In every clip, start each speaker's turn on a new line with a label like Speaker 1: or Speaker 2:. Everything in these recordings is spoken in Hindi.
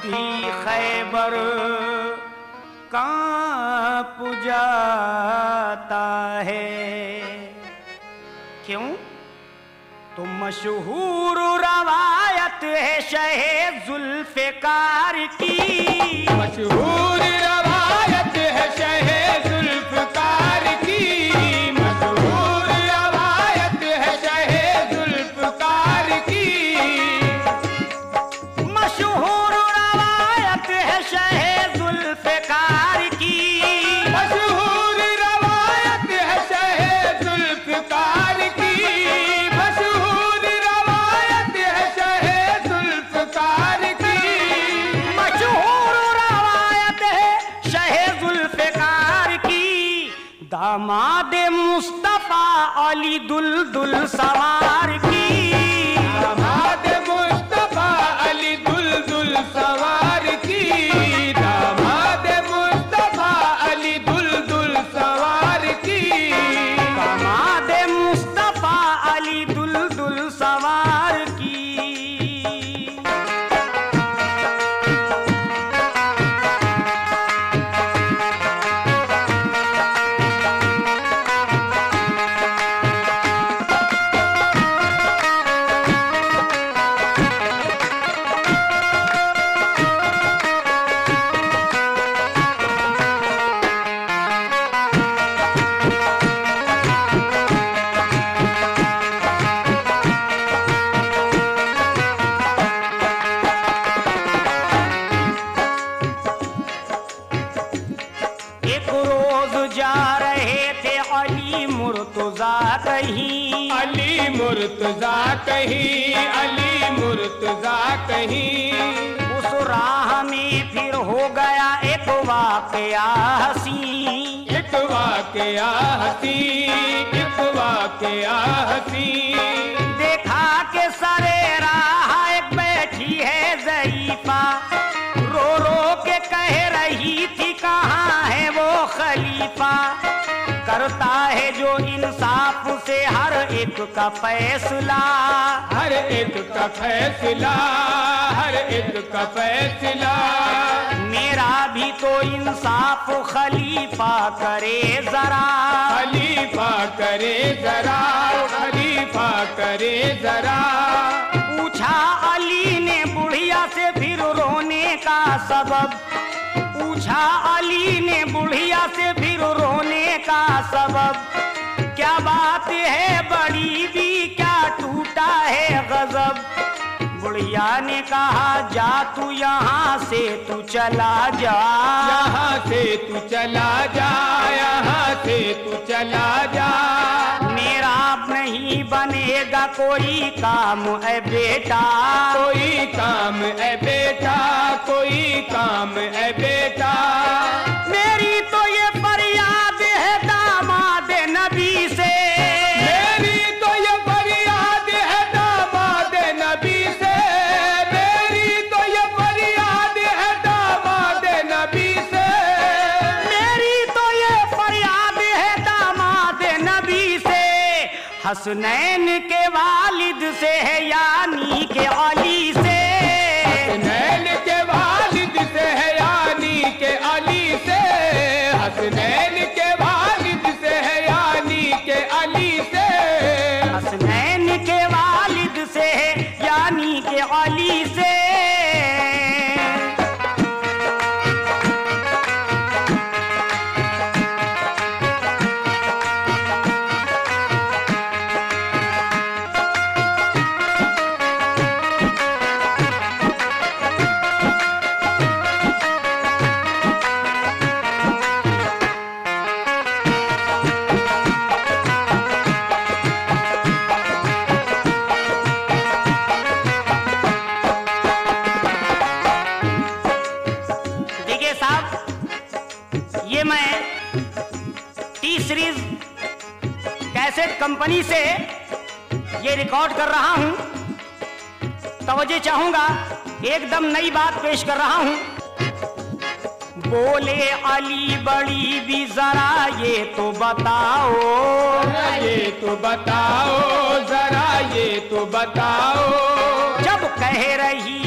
Speaker 1: भी खैबर कांप जाता है। क्यों? तो मशहूर रवायत है शहे जुल्फ़िकार की,
Speaker 2: मशहूर रवायत है शहे जुल्फ़िकार की, मशहूर रवायत है शहे जुल्फ़िकार की,
Speaker 1: मशहूर रवायत है शहे जुल्फ़िकार की,
Speaker 2: मशहूर रवायत है शहे जुल्फ़िकार की, मशहूर रवायत है शहे जुल्फ़िकार की,
Speaker 1: मशहूर रवायत है शहे जुल्फ़िकार की। दामाद मुस्तफ़ा अली दुल्दुल सवार की,
Speaker 2: दामाद मुस्तफ़ा अली दुल्दुल सवार की, दामाद मुस्तफ़ा अली दुल्दुल सवार की,
Speaker 1: दामाद मुस्तफ़ा अली दुल्दुल सवार की। एक रोज जा रहे थे अली मुर्तजा कहीं,
Speaker 2: अली मुर्तजा कहीं, अली मुर्तजा कहीं,
Speaker 1: उस राह में फिर हो गया एक वाकया हसी,
Speaker 2: एक वाकया हसी, एक वाकया हसी,
Speaker 1: देखा के सरे राह एक बैठी है ज़ईफ़ा, रो रो के कह रही थी कहाँ है वो खलीफा, करता है जो इंसाफ से हर एक का फैसला,
Speaker 2: हर एक का फैसला, हर एक का फैसला,
Speaker 1: मेरा भी तो इंसाफ खलीफा करे जरा,
Speaker 2: खलीफा करे जरा, खलीफा करे जरा,
Speaker 1: पूछा अली ने बुढ़िया से फिर रोने का सबब, पूछा अली ने बुढ़िया से फिर रोने का सबब, क्या बात है बड़ी भी क्या टूटा है गजब, बुढ़िया ने कहा जा तू यहाँ से तू चला जा,
Speaker 2: यहाँ से तू चला जा, यहाँ से तू चला जा,
Speaker 1: मेरा नहीं बनेगा कोई काम है बेटा,
Speaker 2: कोई काम है बेटा, कोई काम है बेटा,
Speaker 1: मेरी तो ये फरियाद है दामाद नबी से,
Speaker 2: मेरी तो ये फरियाद है दामाद नबी से, मेरी तो ये फरियाद है दामाद नबी से,
Speaker 1: मेरी तो ये फरियाद है दामाद नबी से, हसनैन के वालिद से है यानी के अली से,
Speaker 2: हसनैन के वालिद से है यानी के अली से, हसनैन के वालिद से है यानी के अली से,
Speaker 1: हसनैन के वालिद से है यानी के अली से। कैसेट कंपनी से ये रिकॉर्ड कर रहा हूं, तवज्जो चाहूंगा, एकदम नई बात पेश कर रहा हूं। बोले अली बड़ी भी जरा ये तो बताओ,
Speaker 2: ये तो बताओ, जरा ये तो बताओ,
Speaker 1: जब कह रही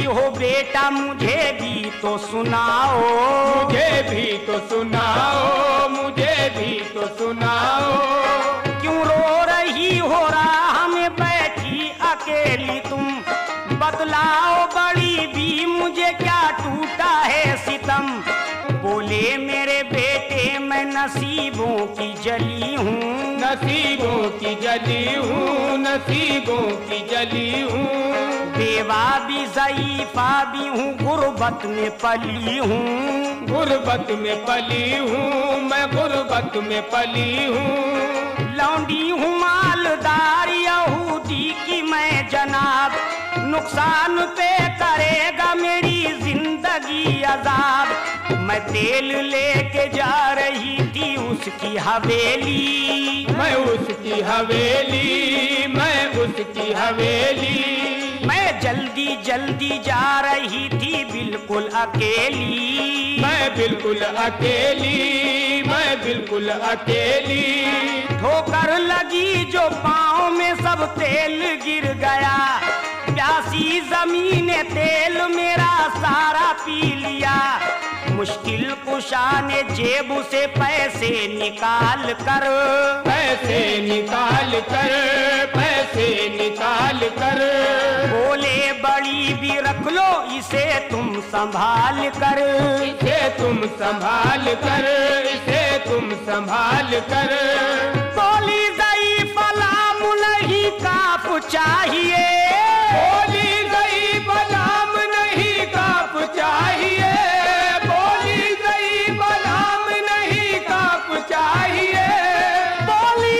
Speaker 1: हो बेटा मुझे भी तो सुनाओ,
Speaker 2: मुझे भी तो सुनाओ, मुझे भी तो सुनाओ।
Speaker 1: क्यों रो रही हो राह में बैठी अकेली तुम, बतलाओ बड़ी भी मुझे क्या टूटा है सितम। बोले मेरे बेटे मैं नसीबों की जली हूँ,
Speaker 2: नसीबों की जली हूँ, नसीबों की जली हूँ।
Speaker 1: बेवा भी ज़ईफ़ा भी हूँ, गुर्बत में पली हूँ,
Speaker 2: गुर्बत में पली हूँ, मैं गुर्बत में पली हूँ।
Speaker 1: लौंडी हूँ मालदार यहूदी की मैं जनाब, नुकसान पे करेगा मेरी जिंदगी अजाब। मैं तेल लेके जा रही थी उसकी हवेली,
Speaker 2: मैं उसकी हवेली, मैं उसकी हवेली।
Speaker 1: मैं जल्दी जल्दी जा रही थी बिल्कुल अकेली,
Speaker 2: मैं बिल्कुल अकेली, मैं बिल्कुल अकेली।
Speaker 1: ठोकर लगी जो पाँव में सब तेल गिर गया, प्यासी जमीन तेल मेरा सारा पी लिया। मुश्किल कुशा ने जेब से पैसे निकाल कर,
Speaker 2: पैसे निकाल कर, पैसे निकाल कर।
Speaker 1: बोले बड़ी भी रख लो इसे तुम संभाल कर,
Speaker 2: इसे तुम संभाल कर, इसे तुम संभाल कर।
Speaker 1: बोली ज़ईफ़ लाम नहीं काफ चाहिए,
Speaker 2: बोली ज़ईफ़ लाम नहीं काफ चाहिए, बोली ज़ईफ़ लाम नहीं काफ चाहिए।
Speaker 1: बोली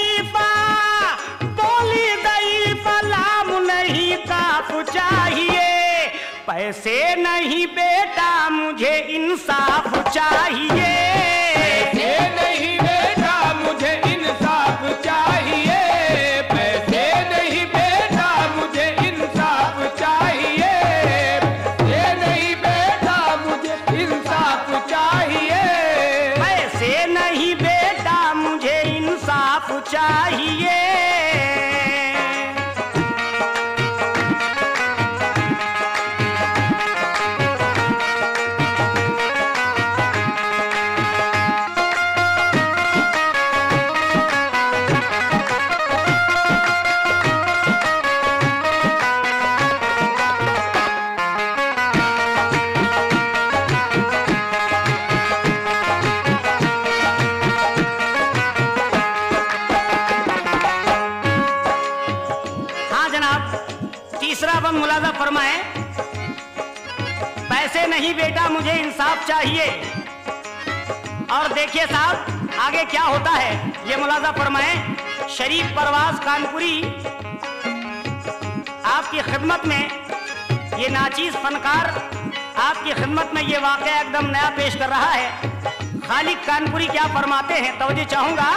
Speaker 1: ज़ईफ़ लाम नहीं काफ चाहिए। पैसे नहीं बेटा मुझे इंसाफ चाहिए,
Speaker 2: पैसे नहीं बेटा मुझे इंसाफ चाहिए, पैसे नहीं बेटा मुझे इंसाफ चाहिए, पैसे नहीं बेटा मुझे इंसाफ चाहिए।
Speaker 1: पैसे नहीं बेटा मुझे इंसाफ चाहिए। तीसरा बंद मुलाजा फरमाए, पैसे नहीं बेटा मुझे इंसाफ चाहिए। और देखिए साहब आगे क्या होता है, ये मुलाजा फरमाए। शरीफ परवाज कानपुरी आपकी खिदमत में, ये नाचीज फनकार आपकी खिदमत में ये वाकया एकदम नया पेश कर रहा है। खालिक कानपुरी क्या फरमाते हैं, तवज्जो चाहूंगा।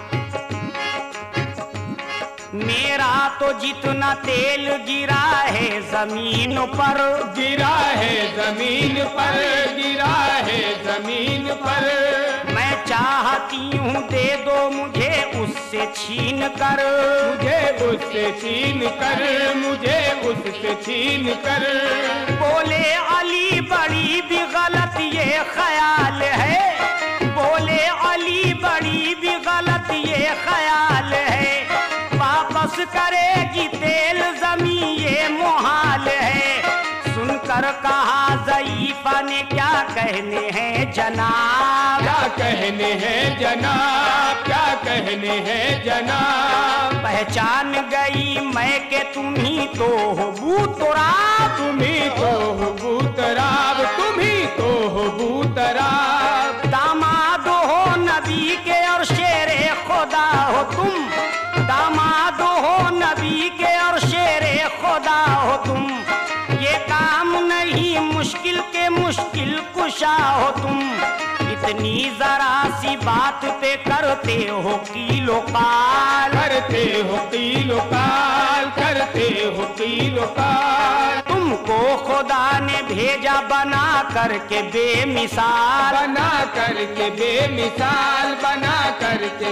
Speaker 1: मेरा तो जितना तेल गिरा है जमीन पर,
Speaker 2: गिरा है जमीन पर, गिरा है जमीन पर।
Speaker 1: मैं चाहती हूँ दे दो मुझे उससे छीन कर,
Speaker 2: मुझे उससे छीन कर, मुझे उससे छीन कर।
Speaker 1: बोले अली बड़ी भी गलत ये ख्याल है, बोले अली बड़ी भी गलत ये ख्याल है। वापस करेगी तेल जमी ये मुहाल है। सुनकर कहा ज़ईफ़ा ने क्या कहने हैं जनाब,
Speaker 2: क्या कहने हैं जनाब, क्या कहने हैं जनाब।
Speaker 1: पहचान गई मैं के तुम ही तो हो बूतराब,
Speaker 2: तुम ही तो हो बूतराब, तुम ही तो हो बूतराब।
Speaker 1: दामाद हो नबी के और शेरे खुदा हो तुम, दामाद हो नबी के और शेरे खुदा हो तुम। ये काम नहीं मुश्किल के मुश्किल कुशा हो तुम। इतनी जरा सी बात पे करते हो कीलो काल,
Speaker 2: करते हो कीलो काल, करते हो कीलो काल।
Speaker 1: तुमको खुदा ने भेजा बना करके बेमिसाल,
Speaker 2: बना करके बेमिसाल, बना करके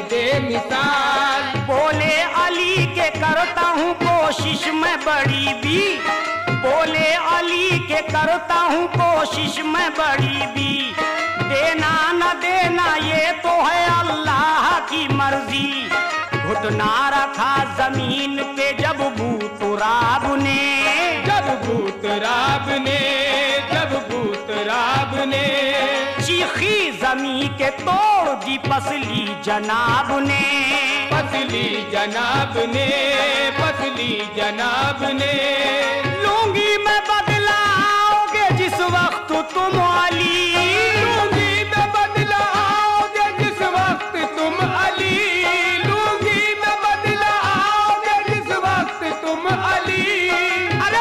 Speaker 2: बेमिसाल।
Speaker 1: बोले अली के करता हूँ कोशिश मैं बड़ी भी, बोले अली के करता हूँ कोशिश मैं बड़ी भी, देना न देना ये तो है अल्लाह की मर्जी। घुटना रखा जमीन पे जब बूतराब ने,
Speaker 2: जब बूतराब ने, जब बूतराब ने
Speaker 1: चीखी जमी के तोड़ दी पसली जनाब ने,
Speaker 2: पसली जनाब ने, पसली जनाब ने।
Speaker 1: लूंगी मैं बदलाओगे जिस वक्त तुम अली,
Speaker 2: लूंगी मैं बदलाओगे जिस वक्त तुम अली, लूंगी मैं बदलाओगे जिस वक्त तुम अली।
Speaker 1: अरे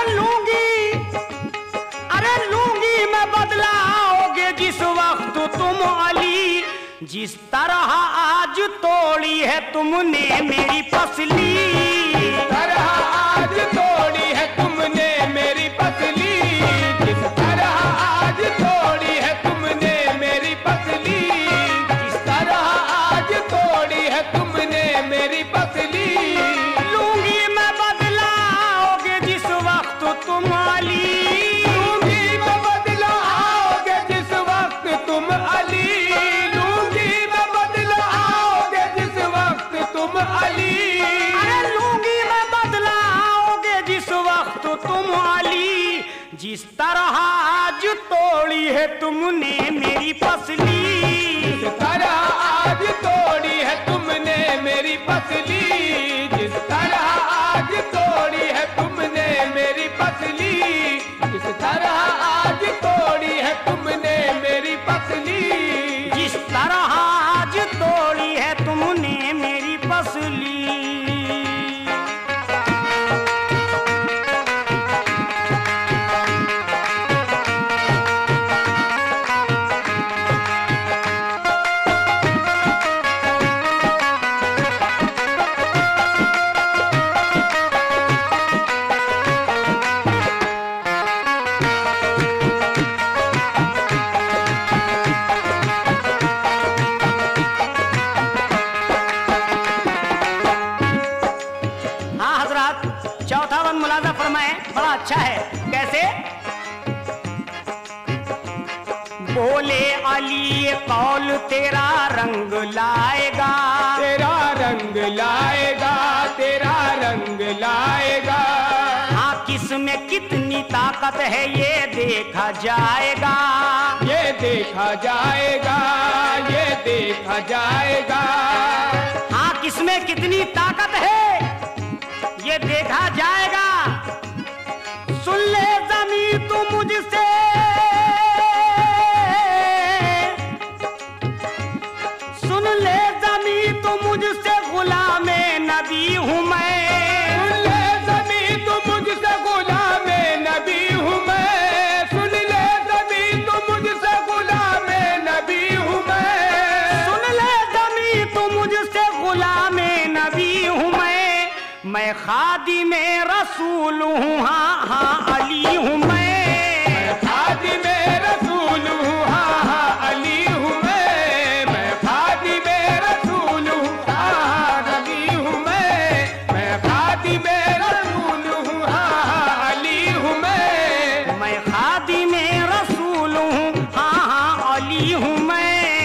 Speaker 1: लूंगी मैं बदलाओगे जिस वक्त तुम अली। जिस तरह आज तोड़ी है तुमने मेरी पसली,
Speaker 2: तरह आज तोड़ी है तुमने मेरी पसली, जिस तरह आज तोड़ी है तुमने मेरी पसली, जिस तरह आज तोड़ी है तुमने मेरी पसली।
Speaker 1: लूंगी मैं बदलाओगे जिस वक्त तुम अली,
Speaker 2: लूंगी मैं बदलाओगे जिस वक्त तुम अली, लूंगी मैं बदलाओगे जिस वक्त तुम अली।
Speaker 1: अरे लूंगी मैं बदलाओगे जिस वक्त तुम अली। जिस तरह आज तोड़ी है तुमने मेरी पसली,
Speaker 2: जिस तरह आज तोड़ी है तुमने मेरी पसली, जिस तरह आज तोड़ी है तुमने मेरी पसली, जिस तरह आज तोड़ी है तुमने मेरी पसली।
Speaker 1: जिस तरह आज तोड़ी है तुमने मेरी पसली। चौथा वन मुलाजा फरमाए, बड़ा अच्छा है। कैसे? बोले अली ये कौल तेरा रंग लाएगा,
Speaker 2: तेरा रंग लाएगा, तेरा रंग लाएगा।
Speaker 1: हाँ किसमें कितनी ताकत है ये देखा जाएगा,
Speaker 2: ये देखा जाएगा, ये देखा जाएगा।
Speaker 1: हाँ किसमें कितनी ताकत है ये देखा जाएगा। सुन ले ज़मीं तू मुझसे, सुन ले ज़मीं तू मुझसे गुलामे नबी हूँ मैं।
Speaker 2: सुन ले ज़मीं तू मुझसे गुलामे नबी हूँ मैं, सुन ले ज़मीं तू मुझसे गुलामे नबी हूँ मैं।
Speaker 1: सुन ले ज़मीं तू मुझसे गुलामे नबी हूँ मैं खादिमे रसूल हूँ, हाँ हाँ अली हूँ मैं
Speaker 2: खादिमे रसूल हूँ, हाँ हाँ अली हूँ मैं खादिमे रसूल हूँ, हाँ हाँ नबी हूँ मैं खादिमे रसूल हूँ, हाँ हाँ अली हूँ मैं
Speaker 1: खादिमे रसूल हूँ, हाँ हाँ अली हूँ मैं।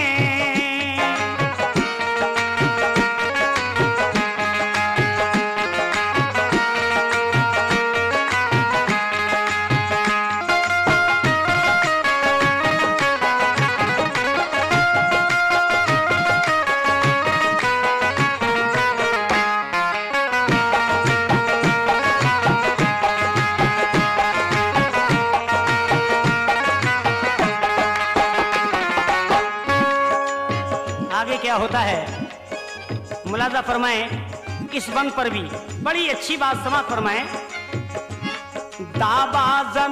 Speaker 1: क्या होता है मुलाजा फरमाएं, इस बंद पर भी बड़ी अच्छी बात समाप्त फरमाएं। दाबा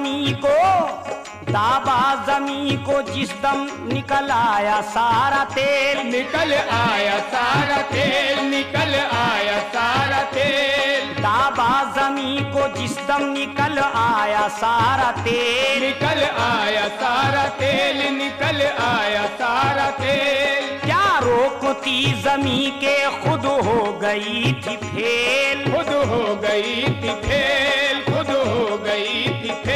Speaker 1: जमी को जिस दम निकल आया सारा तेल,
Speaker 2: निकल आया सारा तेल, निकल आया सारा तेल।
Speaker 1: दाबा जमी को जिस दम निकल आया सारा तेल,
Speaker 2: निकल आया सारा तेल, निकल आया सारा तेल।
Speaker 1: क्या रोकती जमी के खुद हो गई थी फेल,
Speaker 2: खुद हो गई थी फेल, खुद हो गई थी फेल।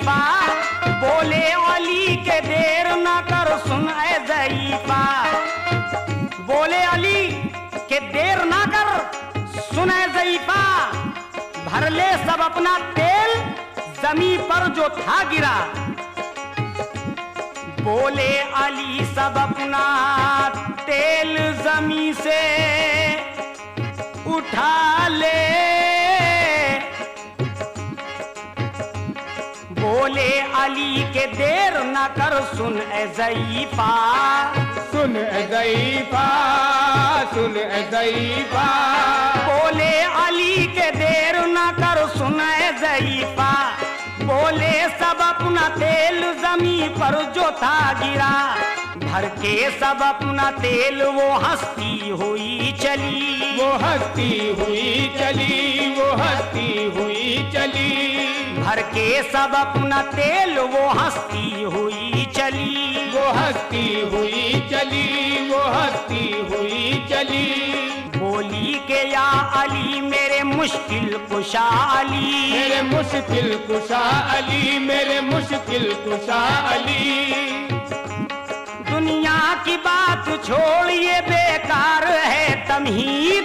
Speaker 1: ज़ईफ़ा, बोले अली के देर न कर सुन ए ज़ईफ़ा, बोले अली के देर ना कर सुन ए ज़ईफ़ा, भर ले सब अपना तेल जमी पर जो था गिरा। बोले अली सब अपना तेल जमी से उठा ले, बोले अली के देर न कर सुन ए ज़ईफ़ा,
Speaker 2: सुन ए ज़ईफ़ा, सुन ए ज़ईफ़ा,
Speaker 1: बोले अली के देर न कर सुन ए ज़ईफ़ा, बोले सब अपना तेल जमी पर जो था गिरा, भर के सब अपना तेल वो हंसती हुई चली,
Speaker 2: वो हंसती हुई चली, वो हंसती हुई चली,
Speaker 1: भर के सब अपना तेल वो हंसती हुई चली,
Speaker 2: वो हंसती हुई चली, वो हंसती हुई चली।
Speaker 1: बोली के या अली मेरे मुश्किल कुशा अली,
Speaker 2: मेरे मुश्किल कुशा अली, मेरे मुश्किल कुशा अली,
Speaker 1: दुनिया की बात छोड़िए बेकार है तमहीद,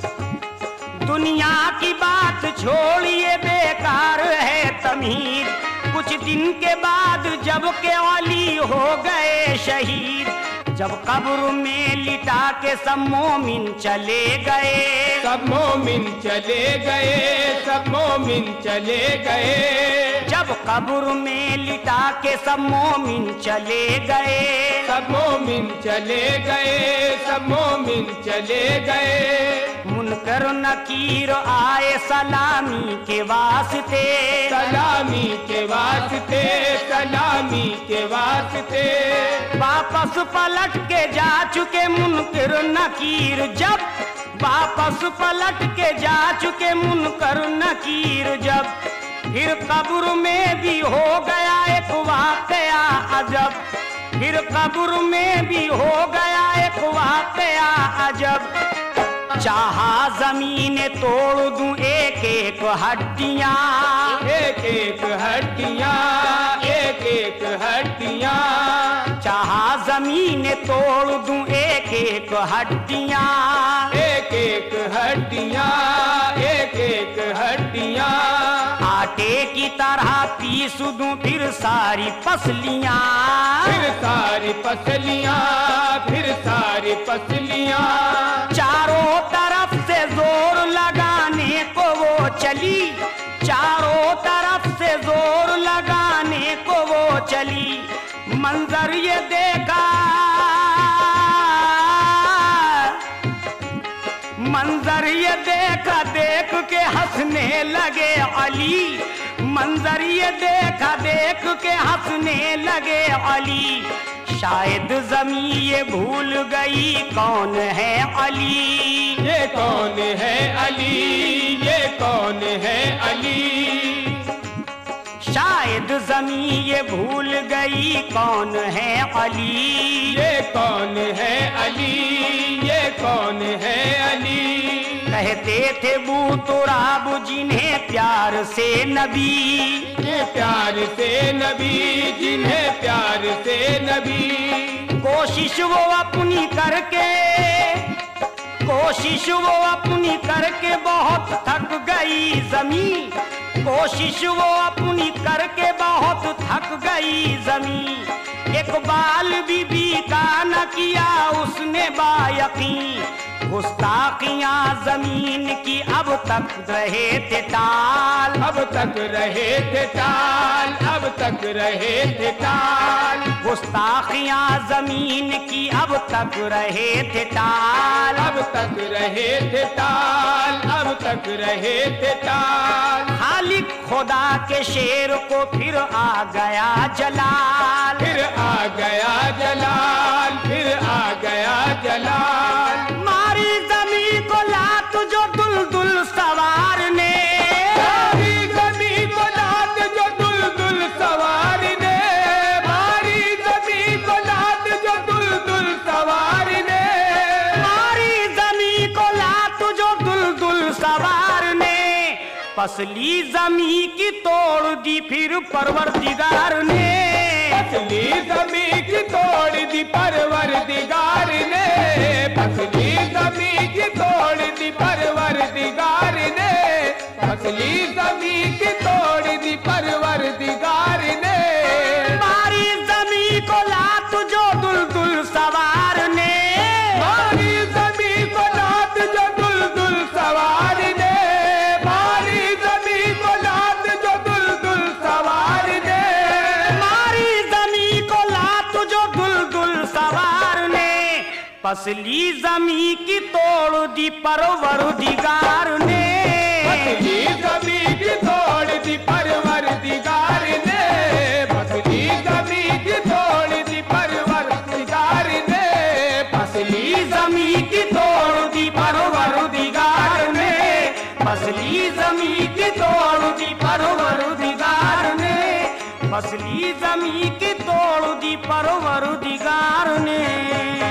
Speaker 1: दुनिया की बात छोड़िए बेकार है तमहीद, कुछ दिन के बाद जब के अली हो गए शहीद, जब कब्र में लिटा के सब मोमिन चले गए,
Speaker 2: सब मोमिन चले गए, सब मोमिन चले गए,
Speaker 1: जब कब्र में लिटा के सब मोमिन चले गए,
Speaker 2: सब मोमिन चले गए, सब मोमिन चले गए।
Speaker 1: मुनकर नकीर आए सलामी के वास्ते,
Speaker 2: सलामी के वास्ते, सलामी के वास्ते,
Speaker 1: वापस पलट के जा चुके मुनकर नकीर, जब वापस पलट के जा चुके मुनकर नकीर, जब फिर कब्र में भी हो गया एक वाकया अजब, फिर कब्र में भी हो गया एक वाकया अजब, चाहा जमीन तोड़ दूं एक एक हड्डियां,
Speaker 2: एक एक हड्डियां, एक एक हड्डियां,
Speaker 1: चाहा जमीन तोड़ दूं एक एक हड्डियां,
Speaker 2: एक एक हड्डियां, एक एक हड्डियां,
Speaker 1: आटे की तरह पीस दूं फिर सारी पसलियां,
Speaker 2: फिर सारी पसलियां, फिर सारी पसलियां,
Speaker 1: चारों तरफ से जोर लगाने को वो चली, चारों तरफ से जोर लगाने को वो चली, मंजर ये देखा, मंजर ये देखा देख के हंसने लगे अली, मंजर ये देखा देख के हंसने लगे अली, शायद ज़मीं ये भूल गई कौन है अली,
Speaker 2: ये कौन है अली, ये कौन है अली,
Speaker 1: शायद ज़मीं ये भूल गई कौन है अली,
Speaker 2: ये कौन है अली, ये कौन है अली।
Speaker 1: कहते थे बू तुराब जिन्हें प्यार से नबी,
Speaker 2: ये प्यार से नबी, जिन्हें प्यार से नबी,
Speaker 1: कोशिश वो अपनी करके, कोशिश वो अपनी करके बहुत थक गई ज़मीं, कोशिश वो अपनी करके बहुत थक गई ज़मीं, इकबाल बीबी का न किया उसने बायकीन, गुस्ताखियां जमीन की अब तक रहे थे टाल,
Speaker 2: अब तक रहे थे टाल, अब तक रहे थे टाल,
Speaker 1: गुस्ताखियां जमीन की अब तक रहे थे टाल,
Speaker 2: अब तक रहे थे टाल, अब तक रहे थे टाल,
Speaker 1: खालिक खुदा के शेर को फिर आ गया जलाल,
Speaker 2: फिर आ गया जलाल, फिर आ गया जलाल,
Speaker 1: मारी जमी को लात जो दुलदुल सवार ने,
Speaker 2: मारी जमी को लात जो दुलदुल सवार ने, मारी जमी को लात जो दुलदुल सवार ने,
Speaker 1: मारी जमी को लात जो दुलदुल सवार ने, पसली जमी की तोड़ दी फिर परवरदिगार ने।
Speaker 2: पसली जमी की तोड़ दी परवरदिगार ने। पसली जमी की तोड़ दी परवरदिगार ने। पसली जमी की तोड़ दी परवरदिगार ने।
Speaker 1: मारी जमी को लात जो दुलदुल सवार ने।
Speaker 2: मारी जमी को लात जो दुलदुल सवार ने। मारी जमी को लात जो दुलदुल सवार ने।
Speaker 1: मारी जमी को लात जो दुलदुल सवार ने। पसली जमी की तोड़ दी परवरदिगार ने।
Speaker 2: पसली जमी की तोड़ दी परवरदिगार ने। पसली जमी की तोड़ दी परवरदिगार ने।
Speaker 1: पसली जमी की तोड़ दी परवरदिगार ने। पसली जमी की तोड़ दी परवरदिगार ने। पसली जमी की तोड़ दी परवरदिगार ने।